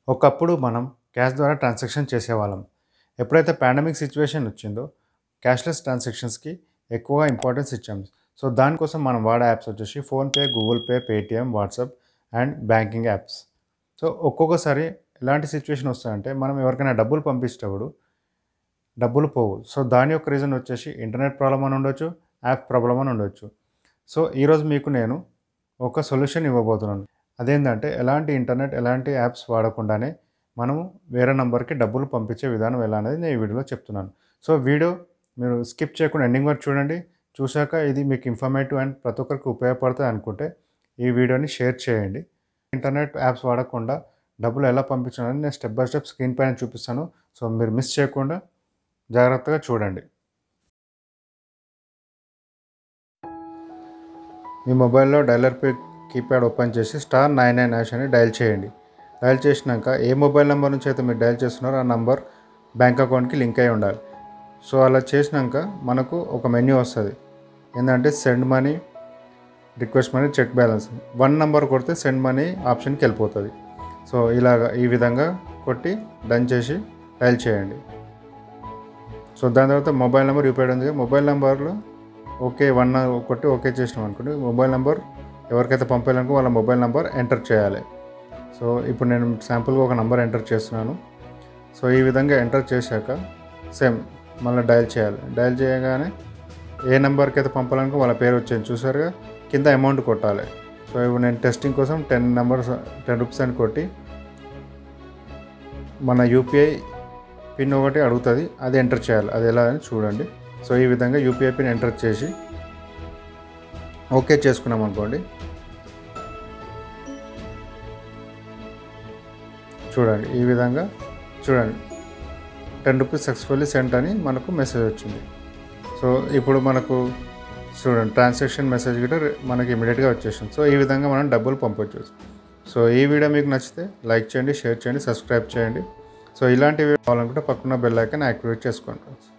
ఒకప్పుడు మనం క్యాష్ ద్వారా ట్రాన్సాక్షన్ చేసేవాళ్ళం. ఎప్పుడైతే పాండమిక్ సిట్యుయేషన్ వచ్చిందో క్యాష్‌లెస్ ట్రాన్సాక్షన్స్‌కి ఎక్కువగా ఇంపార్టెన్స్ ఇచ్చాం. సో, దానికోసం మనం వాడే యాప్స్ వచ్చేసి PhonePe, Google Pay, Paytm, WhatsApp and banking apps. So, ఒక్కొక్కసారి ఎలాంటి సిట్యుయేషన్ వస్తదంటే మనం ఎవరికైనా డబ్బులు పంపించేటప్పుడు డబ్బులు పోవు. సో, దాని యొక్క రీజన్ వచ్చేసి ఇంటర్నెట్ ప్రాబ్లమ్ అని ఉండొచ్చు, యాప్ ప్రాబ్లమ్ అని ఉండొచ్చు. సో, ఈరోజు మీకు నేను ఒక సొల్యూషన్ ఇవ్వబోతున్నాను. అదేంటంటే ఎలాంటి ఇంటర్నెట్, ఎలాంటి యాప్స్ వాడకుండానే మనము వేరే నంబర్‌కి డబ్బులు పంపించే విధానం ఎలా అనేది నేను ఈ వీడియోలో చెప్తున్నాను. సో, వీడియో మీరు స్కిప్ చేయకుండా ఎండింగ్ వరకు చూడండి. చూసాక ఇది మీకు ఇన్ఫర్మేటివ్ అండ్ ప్రతి ఒక్కరికి ఉపయోగపడుతుంది అనుకుంటే ఈ వీడియోని షేర్ చేయండి. ఇంటర్నెట్ యాప్స్ వాడకుండా డబ్బులు ఎలా పంపించాలని నేను స్టెప్ బై స్టెప్ స్క్రీన్ పైన చూపిస్తాను. సో, మీరు మిస్ చేయకుండా జాగ్రత్తగా చూడండి. మీ మొబైల్‌లో డైలర్ కీప్యాడ్ ఓపెన్ చేసి *99# అని డయల్ చేయండి. డయల్ చేసినాక ఏ మొబైల్ నంబర్ నుంచి అయితే మీరు డయల్ చేస్తున్నారో ఆ నంబర్ బ్యాంక్ అకౌంట్‌కి లింక్ అయి ఉండాలి. సో, అలా చేసినాక మనకు ఒక మెన్యూ వస్తది. ఏందంటే send money, request money, check balance. 1 number కొడితే సెండ్ మనీ ఆప్షన్‌కి వెళ్ళిపోతది. సో, ఈ విధంగా కొట్టి డన్ చేసి డయల్ చేయండి. సో, దాని తర్వాత మొబైల్ నంబర్ యూపీఐ ఉంది. మొబైల్ నంబర్‌లో ఓకే 1 కొట్టి ఓకే చేసినాం అనుకోండి. మొబైల్ నంబర్ ఎవరికైతే పంపాలనుకో వాళ్ళ మొబైల్ నంబర్ ఎంటర్ చేయాలి. సో, ఇప్పుడు నేను శాంపుల్‌గా ఒక నంబర్ ఎంటర్ చేస్తున్నాను. సో, ఈ విధంగా ఎంటర్ చేశాక సేమ్ మళ్ళీ డయల్ చేయాలి. డయల్ చేయగానే ఏ నంబర్కి అయితే పంపాలనుకో వాళ్ళ పేరు వచ్చింది చూసారుగా, కింద అమౌంట్ కొట్టాలి. సో, ఇప్పుడు నేను టెస్టింగ్ కోసం 10 రూపీస్ అని కొట్టి మన యూపీఐ పిన్ ఒకటి అడుగుతుంది, అది ఎంటర్ చేయాలి. అది ఎలా అని చూడండి. సో, ఈ విధంగా యూపీఐ పిన్ ఎంటర్ చేసి ఓకే చేసుకున్నాం అనుకోండి. చూడండి ఈ విధంగా చూడండి 10 రూపీస్ సక్సెస్ఫుల్లీ సెంట్ అని మనకు మెసేజ్ వచ్చింది. సో, ఇప్పుడు మనకు చూడండి ట్రాన్సాక్షన్ మెసేజ్ కూడా మనకి ఇమీడియట్గా వచ్చేసింది. సో, ఈ విధంగా మనం డబ్బులు పంపొచ్చు. సో, ఈ వీడియో మీకు నచ్చితే లైక్ చేయండి, షేర్ చేయండి, సబ్స్క్రైబ్ చేయండి. సో, ఇలాంటివి కావాలనుకుంటే పక్కన బెల్ ఐకాన్ యాక్టివేట్ చేసుకోండి.